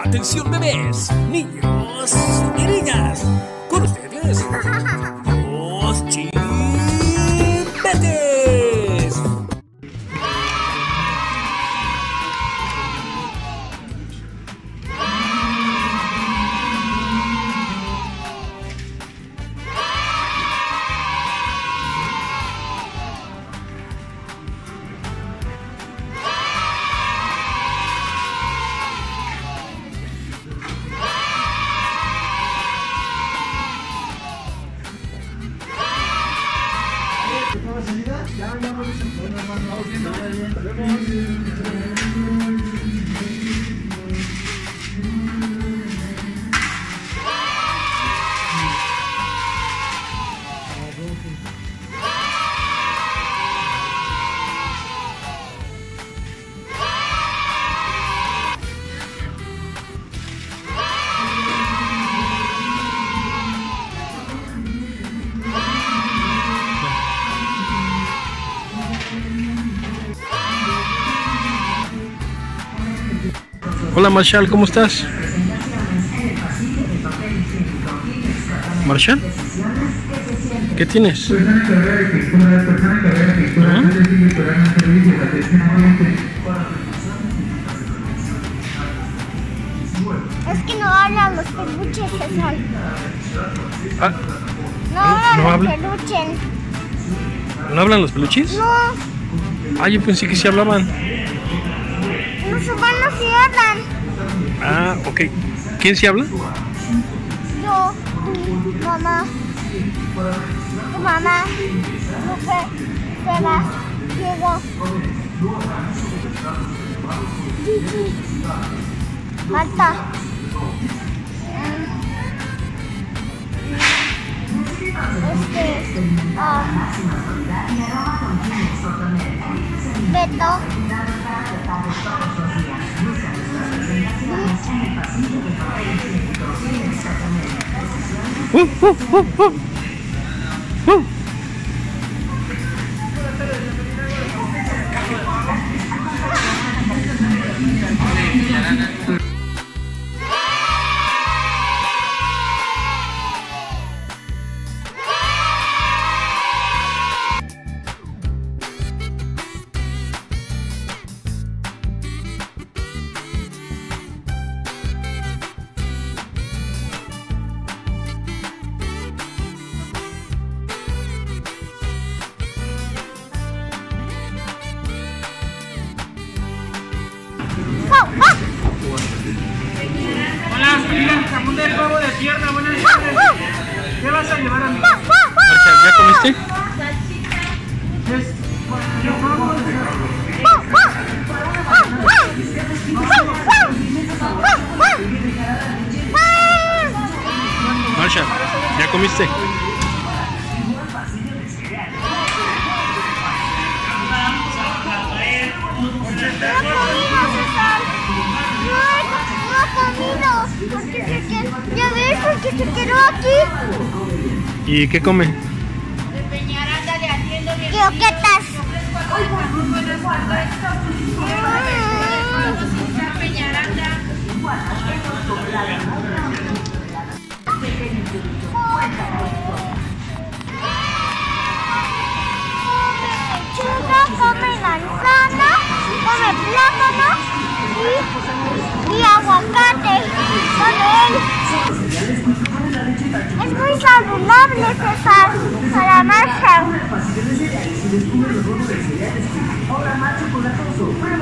Atención bebés, niños y niñas, con ustedes, los chipetes. Hola Marshall, ¿cómo estás? Marshall, ¿qué tienes? Es que no hablan los peluches, César. Ah, No hablan ¿no los habla? peluches. ¿No hablan los peluches? No, Ah, yo pensé que sí hablaban. los humanos sí hablan. Ah, ok. ¿Quién sí habla? Yo, tú, mamá, tu mamá, Lupe, Sebas, Diego, Gigi, Marta. Beto. Hola, mira, jamón del pavo de pierna, buenas tardes. ¿Qué vas a llevar a mí? Marshall, ¿ya comiste? Es el pavo de Marshall, ¿ya comiste? Ya ves, porque se quedó aquí. ¿Y qué come? Croquetas. Lechuga, come manzana, come plátano y aguacate. Come él. Es muy saludable, César, para Marshall.